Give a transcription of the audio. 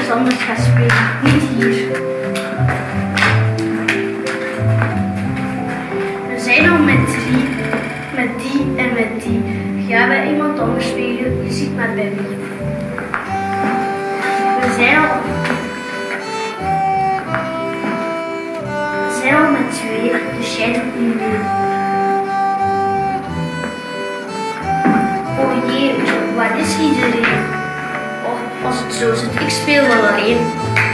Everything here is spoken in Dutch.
ergens anders gaan spelen, niet hier. We zijn al met 3, met die en met die. Gaan we iemand anders spelen? Je ziet maar bij mij. We zijn al met 2, dus jij doet niet mee. Oh jee, waar is iedereen? Oh, als het zo zit, ik speel wel alleen.